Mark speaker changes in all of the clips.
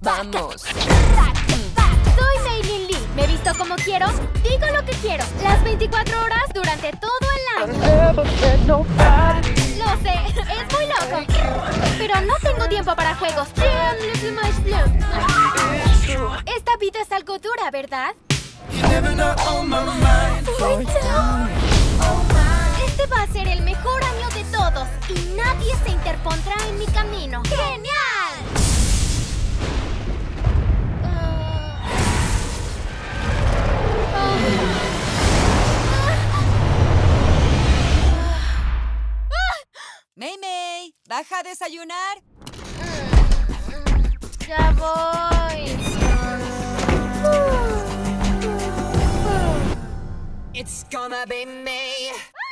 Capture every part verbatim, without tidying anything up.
Speaker 1: Vamos.
Speaker 2: Soy Meilin Lee. Me visto como quiero, digo lo que quiero. Las veinticuatro horas durante todo el año. Lo sé, es muy loco. Pero no tengo tiempo para juegos. Esta vida es algo dura, ¿verdad? Este va a ser el mejor año de todos y nadie se interpondrá en mi camino. ¡Genial!
Speaker 1: Mei Mei, ¿baja a desayunar?
Speaker 2: Ya voy.
Speaker 1: It's gonna be me.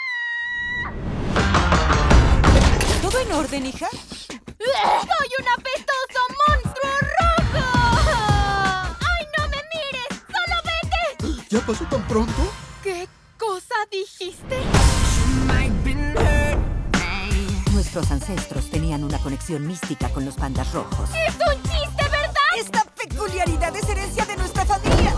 Speaker 1: ¿Todo en orden, hija?
Speaker 2: ¡Soy un apestoso monstruo rojo! ¡Ay, no me mires! ¡Solo vete!
Speaker 3: ¿Ya pasó tan pronto?
Speaker 2: ¿Qué cosa dijiste?
Speaker 4: Nuestros ancestros tenían una conexión mística con los pandas rojos.
Speaker 2: ¡Es un chiste, verdad!
Speaker 1: Esta peculiaridad es herencia de nuestra familia.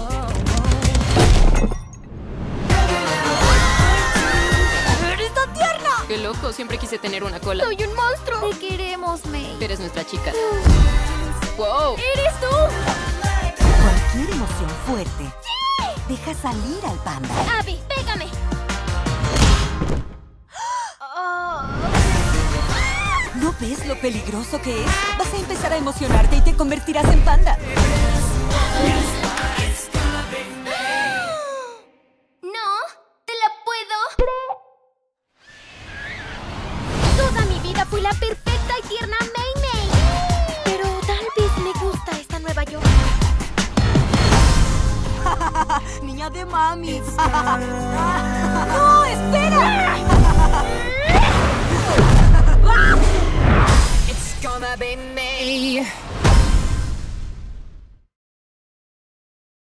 Speaker 1: ¡Eres tan tierna!
Speaker 5: Qué loco, siempre quise tener una cola.
Speaker 2: ¡Soy un monstruo! Te queremos, May.
Speaker 5: Eres nuestra chica. ¡Wow!
Speaker 2: ¡Eres tú!
Speaker 4: Cualquier emoción fuerte deja salir al panda.
Speaker 2: Abby, pégame. Oh.
Speaker 4: ¿No ves lo peligroso que es? Vas a empezar a emocionarte y te convertirás en panda.
Speaker 2: No, te la puedo. Toda mi vida fui la perfecta y tierna Mei Mei. Pero tal vez me gusta esta nueva yo.
Speaker 4: Niña de mami. ¡No, espera!
Speaker 1: It's gonna be me.